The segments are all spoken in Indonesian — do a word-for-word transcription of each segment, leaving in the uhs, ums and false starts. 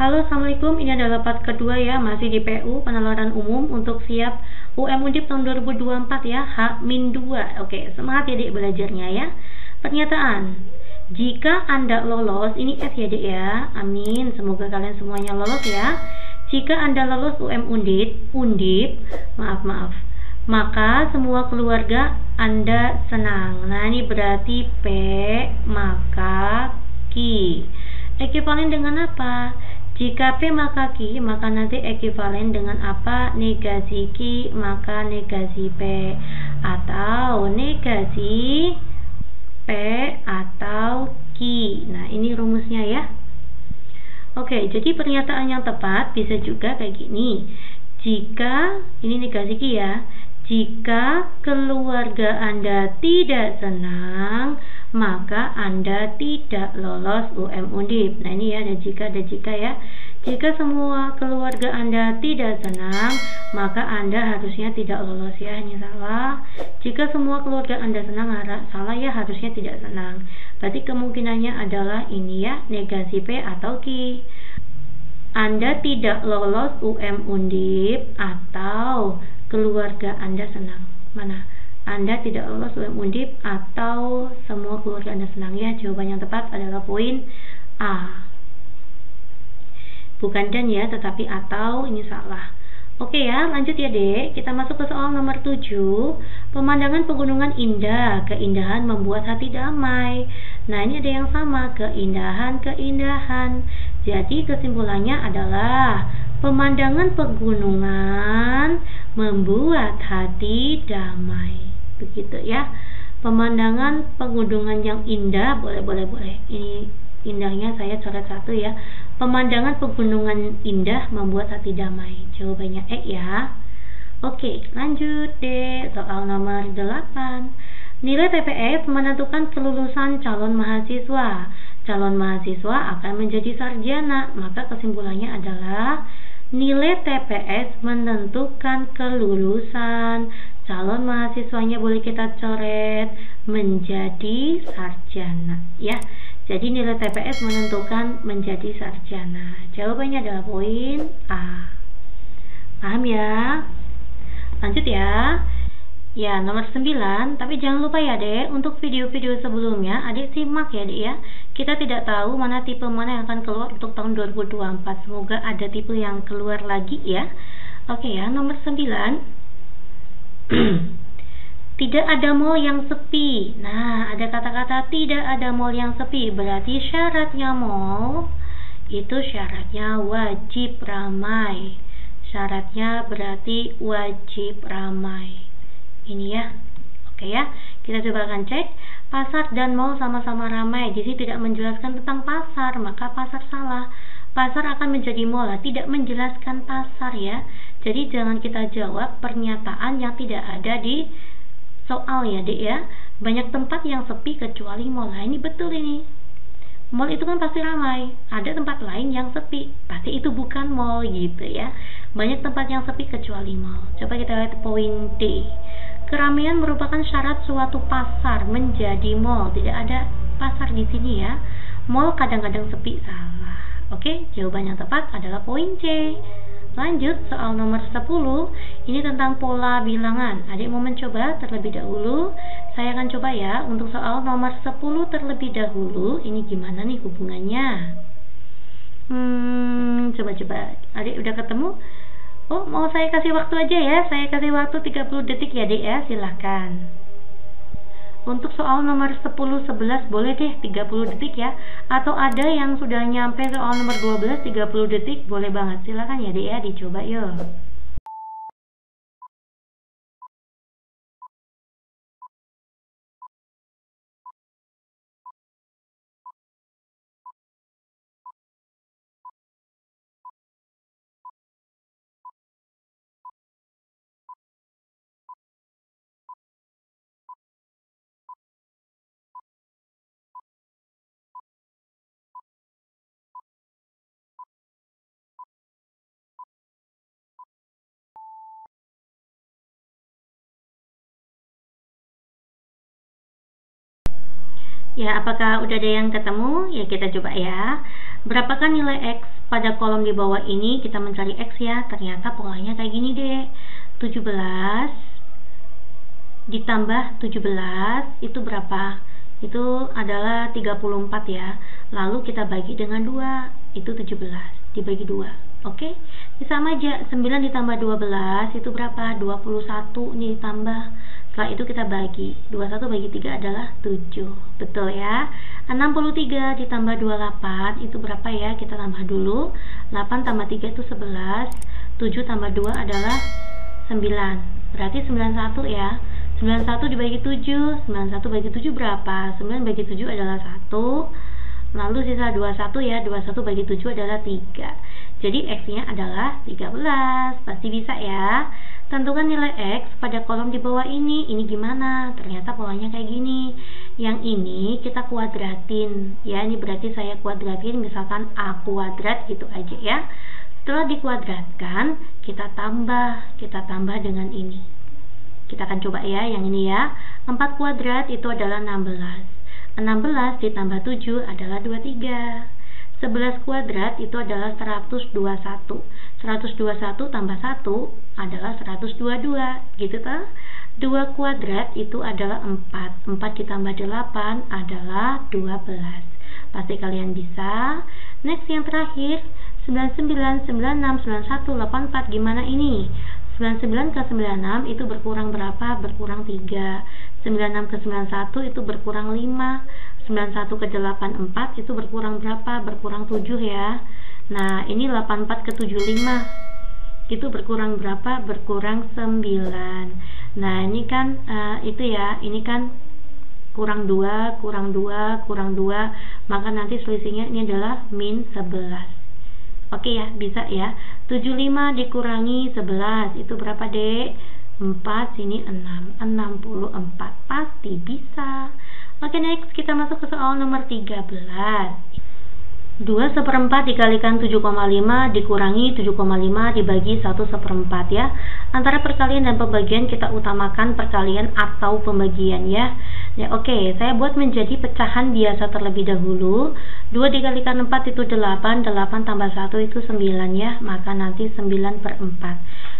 Halo, Assalamualaikum. Ini adalah part kedua ya, masih di P U, penalaran umum untuk siap U M Undip tahun dua ribu dua puluh empat ya, H dua. Oke, semangat ya Dek belajarnya ya. Pernyataan, jika Anda lolos, ini F ya Dek ya, amin, semoga kalian semuanya lolos ya. Jika Anda lolos U M Undip, Undip, maaf maaf, maka semua keluarga Anda senang. Nah ini berarti P maka Q. Ekivalen dengan apa? Jika P maka Q, maka nanti ekivalen dengan apa? Negasi Q maka negasi P, atau negasi P atau Q. Nah ini rumusnya ya. Oke, jadi pernyataan yang tepat bisa juga kayak gini. Jika, ini negasi Q ya, jika keluarga Anda tidak senang, maka Anda tidak lolos U M Undip. Nah ini ya, ada jika, ada jika ya. Jika semua keluarga Anda tidak senang, maka Anda harusnya tidak lolos ya, ini salah. Jika semua keluarga Anda senang, salah ya, harusnya tidak senang. Berarti kemungkinannya adalah ini ya, negasi P atau Q. Anda tidak lolos U M Undip atau keluarga Anda senang. Mana? Anda tidak lolos U M Undip atau semua keluarga Anda senang ya. Jawaban yang tepat adalah poin A. Bukan dan ya, tetapi atau, ini salah. Oke ya, lanjut ya Dek. Kita masuk ke soal nomor tujuh. Pemandangan pegunungan indah, keindahan membuat hati damai. Nah ini ada yang sama, keindahan-keindahan. Jadi kesimpulannya adalah pemandangan pegunungan membuat hati damai. Begitu ya. Pemandangan pegunungan yang indah, boleh boleh boleh. Ini indahnya saya coret satu ya. Pemandangan pegunungan indah membuat hati damai. Jawabannya E ya. Oke, lanjut deh. Soal nomor delapan. Nilai T P S menentukan kelulusan calon mahasiswa. Calon mahasiswa akan menjadi sarjana. Maka kesimpulannya adalah nilai T P S menentukan kelulusan calon mahasiswanya, boleh kita coret menjadi sarjana ya. Jadi nilai T P S menentukan menjadi sarjana. Jawabannya adalah poin A. Paham ya? Lanjut ya. Ya, nomor sembilan. Tapi jangan lupa ya Dek, untuk video-video sebelumnya Adik simak ya Dek ya. Kita tidak tahu mana tipe mana yang akan keluar untuk tahun dua ribu dua puluh empat. Semoga ada tipe yang keluar lagi ya. Oke ya, nomor sembilan. Tidak ada mall yang sepi. Nah, ada kata-kata tidak ada mall yang sepi. Berarti syaratnya mall itu syaratnya wajib ramai. Syaratnya berarti wajib ramai. Ini ya. Oke ya. Kita coba akan cek. Pasar dan mall sama-sama ramai. Di sini tidak menjelaskan tentang pasar, maka pasar salah. Pasar akan menjadi mall, tidak menjelaskan pasar ya. Jadi jangan kita jawab pernyataan yang tidak ada di soal ya Dek ya. Banyak tempat yang sepi kecuali mall. Nah ini betul ini. Mall itu kan pasti ramai. Ada tempat lain yang sepi, pasti itu bukan mall gitu ya. Banyak tempat yang sepi kecuali mall. Coba kita lihat poin D. Keramaian merupakan syarat suatu pasar menjadi mall. Tidak ada pasar di sini ya. Mall kadang-kadang sepi, salah. Oke, jawaban yang tepat adalah poin C. Lanjut, soal nomor sepuluh. Ini tentang pola bilangan. Adik mau mencoba terlebih dahulu. Saya akan coba ya. Untuk soal nomor sepuluh terlebih dahulu. Ini gimana nih hubungannya? Hmm, coba-coba. Adik udah ketemu? Oh, mau saya kasih waktu aja ya. Saya kasih waktu tiga puluh detik ya Dek ya. Silahkan. Untuk soal nomor sepuluh, sebelas boleh deh tiga puluh detik ya. Atau ada yang sudah nyampe soal nomor dua belas tiga puluh detik, boleh banget. Silakan ya Dek ya, dicoba yuk. Ya, apakah udah ada yang ketemu? Ya, kita coba ya. Berapakah nilai X pada kolom di bawah ini kita mencari X ya. Ternyata polanya kayak gini deh. tujuh belas ditambah tujuh belas itu berapa? Itu adalah tiga puluh empat ya. Lalu kita bagi dengan dua, itu tujuh belas dibagi dua. Oke, ini sama aja. Sembilan ditambah dua belas itu berapa? dua puluh satu. Ini ditambah. Setelah itu kita bagi. dua puluh satu bagi tiga adalah tujuh. Betul ya. enam puluh tiga ditambah dua puluh delapan itu berapa ya? Kita tambah dulu. delapan tambah tiga itu sebelas. tujuh tambah dua adalah sembilan. Berarti sembilan puluh satu ya. sembilan puluh satu dibagi tujuh. sembilan puluh satu bagi tujuh berapa? sembilan bagi tujuh adalah satu. Lalu sisa dua puluh satu ya. dua puluh satu bagi tujuh adalah tiga. Jadi X-nya adalah tiga belas. Pasti bisa ya. Tentukan nilai X pada kolom di bawah ini. Ini gimana? Ternyata polanya kayak gini. Yang ini kita kuadratin. Ya, ini berarti saya kuadratin misalkan A kuadrat gitu aja ya. Setelah dikuadratkan, kita tambah. Kita tambah dengan ini. Kita akan coba ya yang ini ya. empat kuadrat itu adalah enam belas. enam belas ditambah tujuh adalah dua puluh tiga. sebelas kuadrat itu adalah seratus dua puluh satu. seratus dua puluh satu tambah satu adalah seratus dua puluh dua. Gitu toh? dua kuadrat itu adalah empat. empat ditambah delapan adalah dua belas. Pasti kalian bisa. Next yang terakhir, sembilan puluh sembilan, sembilan puluh enam, sembilan puluh satu, delapan puluh empat. Gimana ini? sembilan puluh sembilan ke sembilan puluh enam itu berkurang berapa? Berkurang tiga. sembilan puluh enam ke sembilan puluh satu itu berkurang lima. sembilan puluh satu ke delapan puluh empat itu berkurang berapa? Berkurang tujuh ya. Nah, ini delapan puluh empat ke tujuh puluh lima itu berkurang berapa? Berkurang sembilan. Nah, ini kan uh, itu ya, ini kan kurang dua, kurang dua, kurang dua, maka nanti selisihnya ini adalah min sebelas. Oke ya, bisa ya. tujuh puluh lima dikurangi sebelas itu berapa, Dek? empat, sini enam. enam puluh empat. Pasti bisa. Oke, next kita masuk ke soal nomor tiga belas. dua seperempat dikalikan tujuh koma lima dikurangi tujuh koma lima dibagi satu seperempat ya. Antara perkalian dan pembagian kita utamakan perkalian atau pembagian ya. Ya oke, okay. Saya buat menjadi pecahan biasa terlebih dahulu. dua dikalikan empat itu delapan, delapan tambah satu itu sembilan ya. Maka nanti sembilan per empat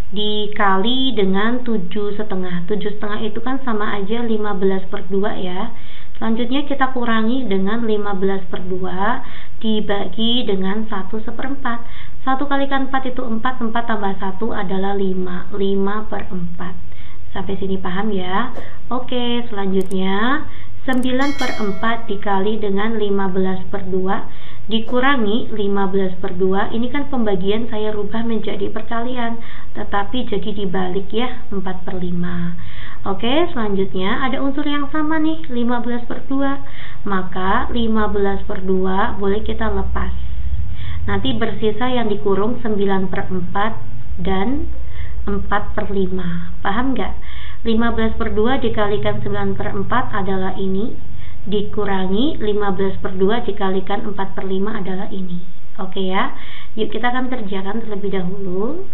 dikali dengan tujuh setengah. tujuh setengah itu kan sama aja lima belas per dua ya. Selanjutnya kita kurangi dengan lima belas per dua dibagi dengan satu seperempat. satu kalikan empat itu empat, empat tambah satu adalah lima. lima per empat. Sampai sini paham ya? Oke, selanjutnya sembilan per empat dikali dengan lima belas per dua dikurangi lima belas per dua. Ini kan pembagian saya rubah menjadi perkalian, tetapi jadi dibalik ya, empat per lima. Oke, selanjutnya ada unsur yang sama nih, lima belas per dua. Maka lima belas per dua boleh kita lepas. Nanti bersisa yang dikurung sembilan per empat dan empat per lima. Paham nggak? lima belas per dua dikalikan sembilan per empat adalah ini. Dikurangi lima belas per dua dikalikan empat per lima adalah ini. Oke ya. Yuk kita akan kerjakan terlebih dahulu.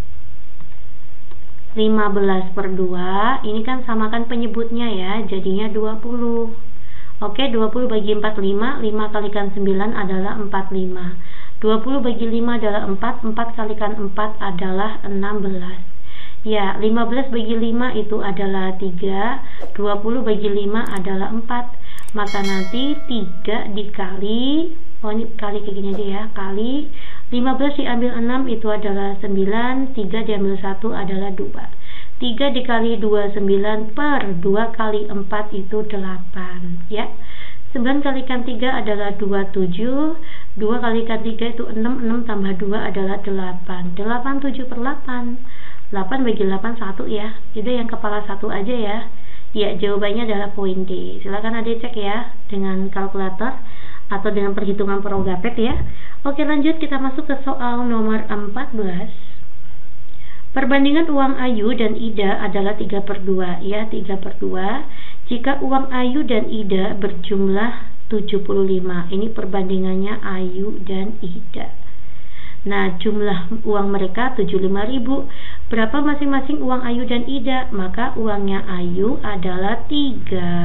lima belas per dua, ini kan samakan penyebutnya ya, jadinya dua puluh. Oke, dua puluh bagi empat puluh lima, lima kalikan sembilan adalah empat puluh lima. dua puluh bagi lima adalah empat, empat kalikan empat adalah enam belas. Ya, lima belas bagi lima itu adalah tiga, dua puluh bagi lima adalah empat. Maka nanti tiga dikali, oh ini kali kayak gini aja ya, kali lima belas diambil enam itu adalah sembilan, tiga diambil satu adalah dua. tiga dikali dua, sembilan per dua kali empat itu delapan ya. sembilan kalikan tiga adalah dua puluh tujuh, dua kalikan tiga itu enam, enam tambah dua adalah delapan. delapan, tujuh per delapan. delapan bagi delapan, satu ya. Jadi yang kepala satu aja ya. Ya, jawabannya adalah poin D. Silakan Adik cek ya dengan kalkulator atau dengan perhitungan Progapet ya. Oke, lanjut kita masuk ke soal nomor empat belas. Perbandingan uang Ayu dan Ida adalah tiga per dua ya, tiga per dua. Jika uang Ayu dan Ida berjumlah tujuh puluh lima. Ini perbandingannya Ayu dan Ida. Nah, jumlah uang mereka tujuh puluh lima ribu. Berapa masing-masing uang Ayu dan Ida? Maka uangnya Ayu adalah tiga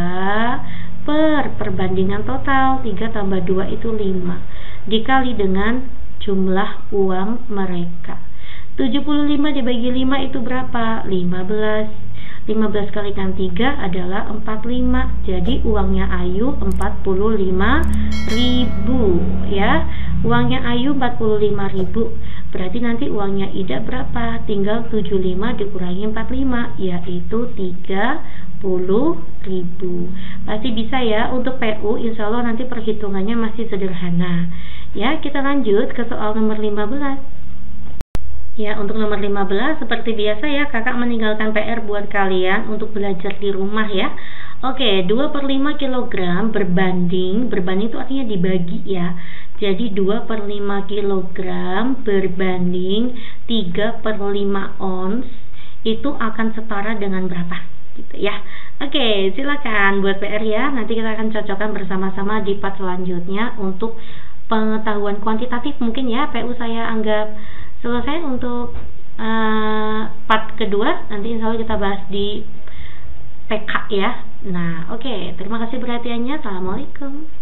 per perbandingan total, tiga tambah dua itu lima. Dikali dengan jumlah uang mereka. tujuh puluh lima dibagi lima itu berapa? lima belas. lima belas kalikan tiga adalah empat puluh lima. Jadi uangnya Ayu empat puluh lima ribu ya. Uangnya Ayu empat puluh lima ribu. Berarti nanti uangnya Ida berapa? Tinggal tujuh puluh lima dikurangi empat puluh lima, yaitu tiga puluh ribu. Pasti bisa ya untuk P U. Insya Allah nanti perhitungannya masih sederhana. Ya, kita lanjut ke soal nomor lima belas. Ya, untuk nomor lima belas seperti biasa ya, kakak meninggalkan P R buat kalian untuk belajar di rumah ya. Oke, dua per lima kilogram berbanding, berbanding itu artinya dibagi ya. Jadi dua per lima kilogram berbanding tiga per lima ons itu akan setara dengan berapa? Gitu ya. Oke, silakan buat P R ya. Nanti kita akan cocokkan bersama-sama di part selanjutnya untuk pengetahuan kuantitatif mungkin ya. P U saya anggap selesai untuk uh, part kedua. Nanti insya Allah kita bahas di P K ya. Nah, oke, okay. Terima kasih perhatiannya. Assalamualaikum.